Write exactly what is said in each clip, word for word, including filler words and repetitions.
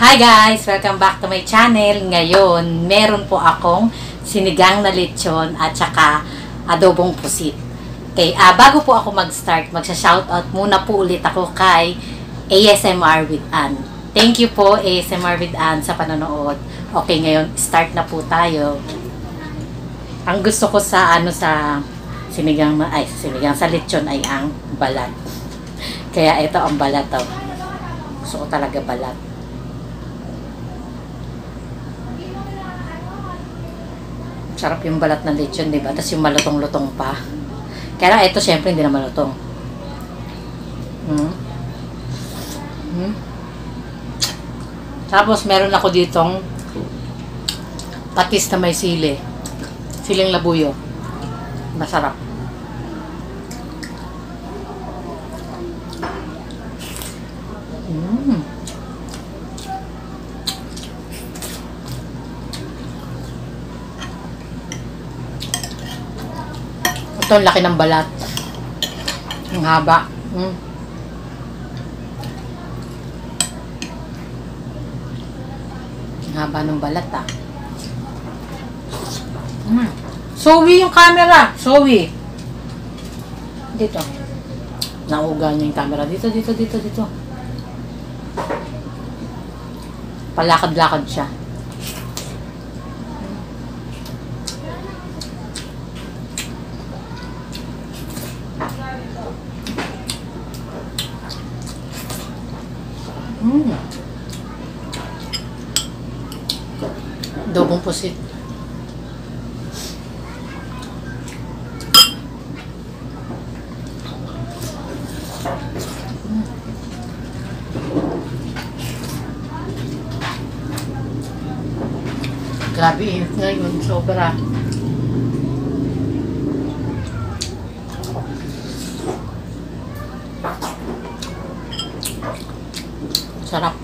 Hi guys! Welcome back to my channel. Ngayon, meron po akong sinigang na lechon at saka adobong pusit. Okay, uh, bago po ako mag-start, magsha-shoutout muna po ulit ako kay A S M R with Ann. Thank you po A S M R with Ann sa panonood. Okay, ngayon, start na po tayo. Ang gusto ko sa ano sa sinigang na, ay, sinigang sa lechon ay ang balat. Kaya ito ang balat to. Gusto ko talaga balat. Sarap yung balat ng lechon, diba? Tapos yung malutong-lutong pa. Kaya ito, syempre, hindi na malutong. Hmm. Hmm. Tapos, meron ako ditong patis na may sili. Siling labuyo. Masarap. Hmm. Ito, ang laki ng balat. Ang haba. Mm. Ang haba ng balat, ah. Mm. Zoe yung camera. Zoe. Dito. Nauga niya yung camera. Dito, dito, dito, dito. Palakad-lakad siya. Hmm. Adobong pusit. Hmm. Grabe, init ngayon. Sobra. Sarap.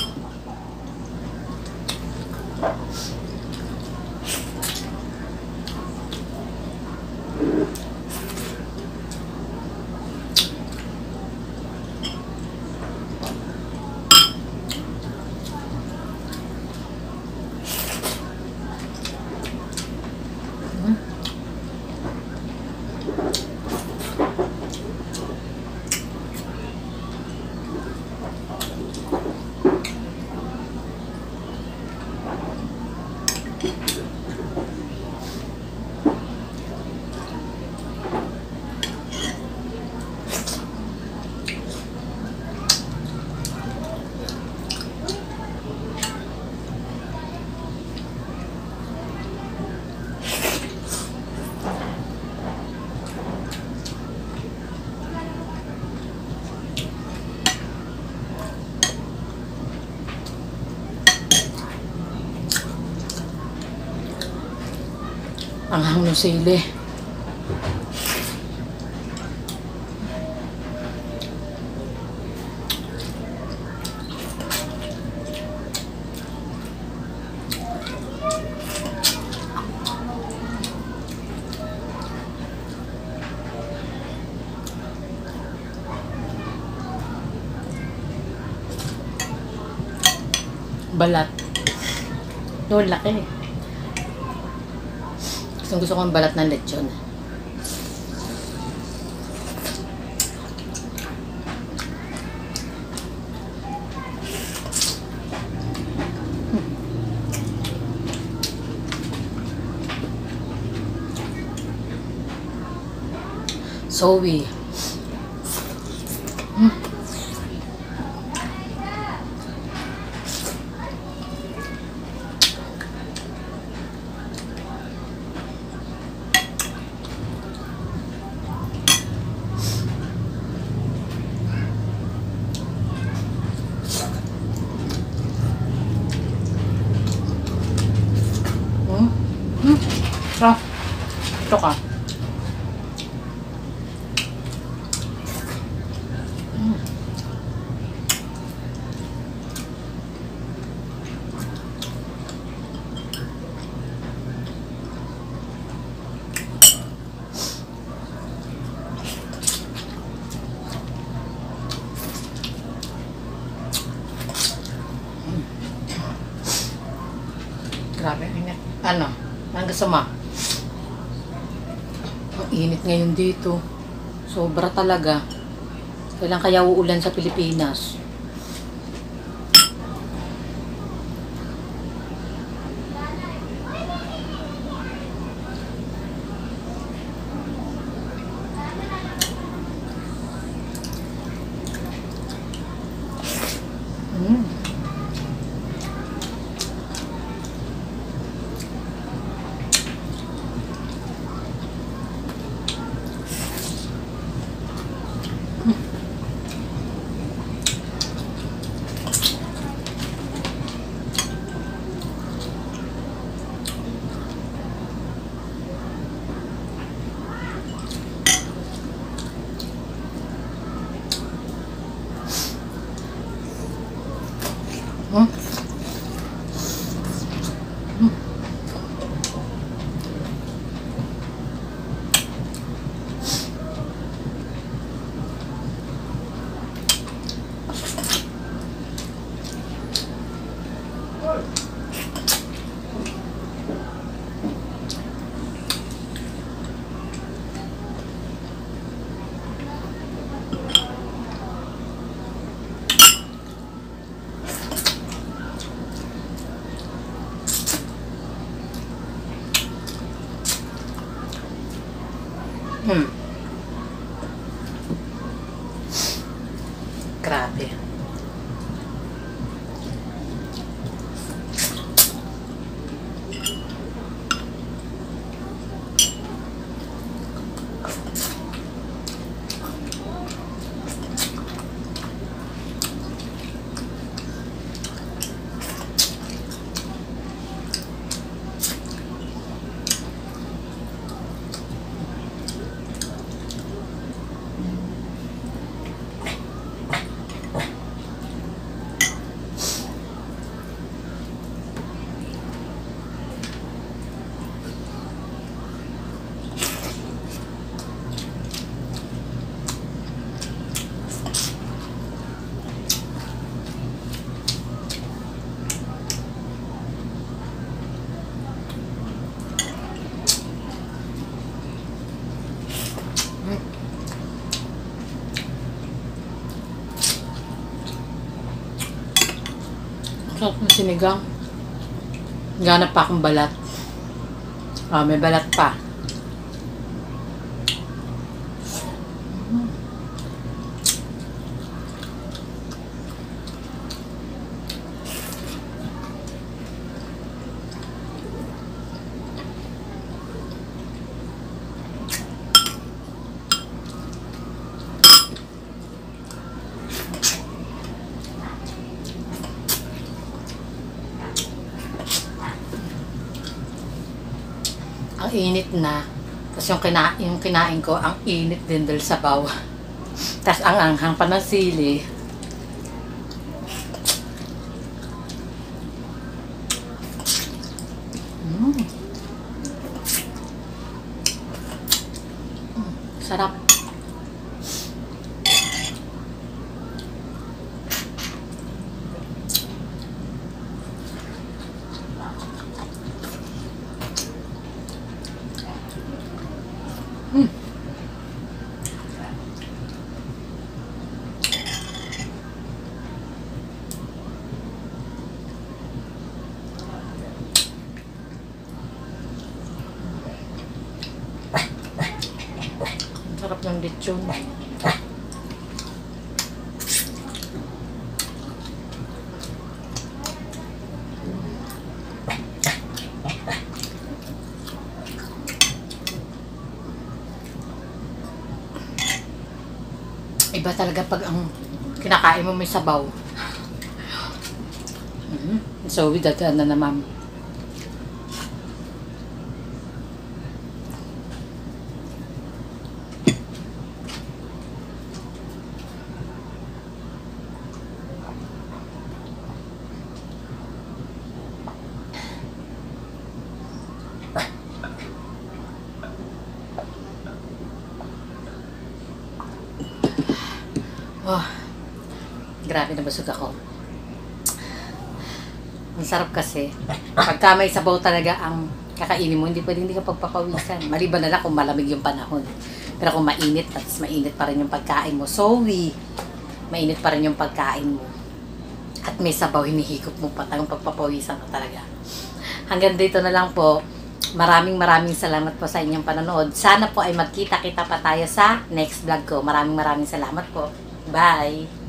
Hmm. Ang hang ng sili. Balat. Ito, laki. Gusto gusto ko ang balat ng lechon. Hmm. Zoe. Hmm. Hmm. Ah, ito ka. Hmm. Hmm. Ano? Ang gusto mo? Ang init ngayon dito. Sobra talaga. Kailan kaya uulan sa Pilipinas? Mm. Hmm? Hmm. Hmm. Grabe. Sarap ng sinigang. Ganap pa akong balat. Ah, may balat pa. Ang init na. Tapos yung, kina yung kinain ko, ang init din dahil sabaw. Tapos ang anghang pa ng sili. Mm. Mm, sarap. Mm. Sarap ng lechon. Iba talaga pag ang kinakain mo may sabaw. Mm-hmm. So, with that, ano naman. Oh, grabe na busog ako. Ang sarap kasi. Pagka may sabaw talaga ang kakainin mo, hindi pwedeng hindi ka pagpapawisan. Maliban na lang kung malamig yung panahon. Pero kung mainit, at mainit pa rin yung pagkain mo. Sorry, mainit pa rin yung pagkain mo. At may sabaw, hinihigop mo pa, talagang pagpapawisan ka talaga. Hanggang dito na lang po. Maraming maraming salamat po sa inyong panonood. Sana po ay magkita-kita pa tayo sa next vlog ko. Maraming maraming salamat po. Bye!